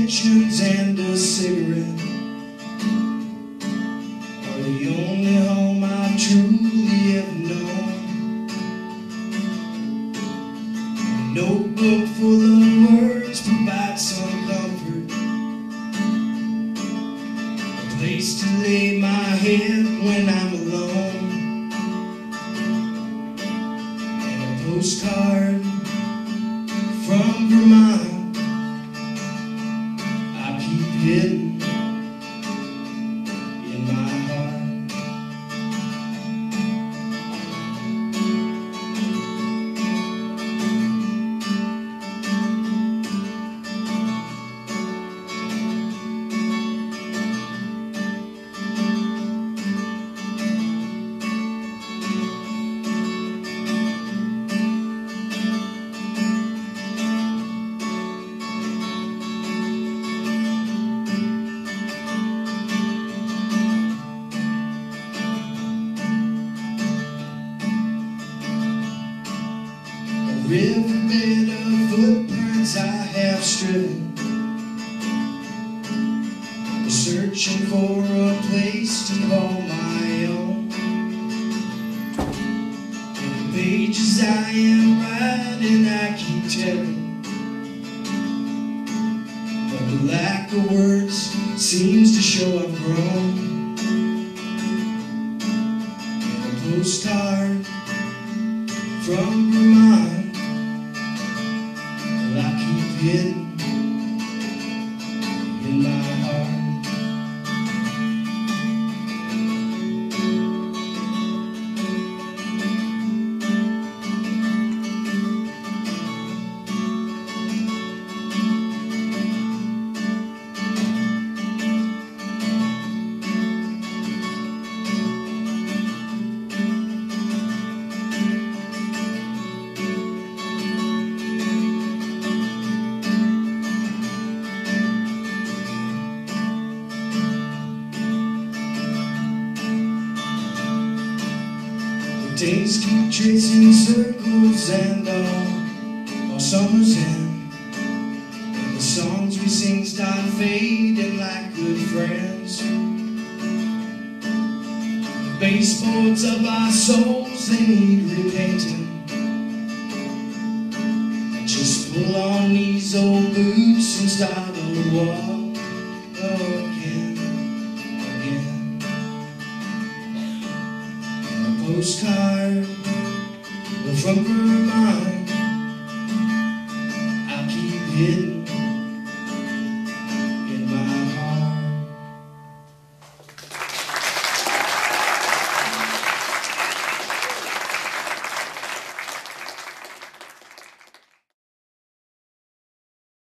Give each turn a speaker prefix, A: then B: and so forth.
A: intentions and a cigarette are the only home I've truly ever known. A notebook full of words provides some comfort, a place to lay my head when I'm alone, and a postcard from Vermont I keep hidden in my heart. Riverbed of footprints I have striven, searching for a place to call my own. In the pages I am writing, I keep telling, but the lack of words seems to show I've grown. And a postcard from Vermont I keep hidden in my heart. Days keep tracing circles and all summer's end, and the songs we sing start fading like good friends. The baseboards of our souls, they need repainting. I just pull on these old boots and start to walk again. Postcard from Vermont I keep hidden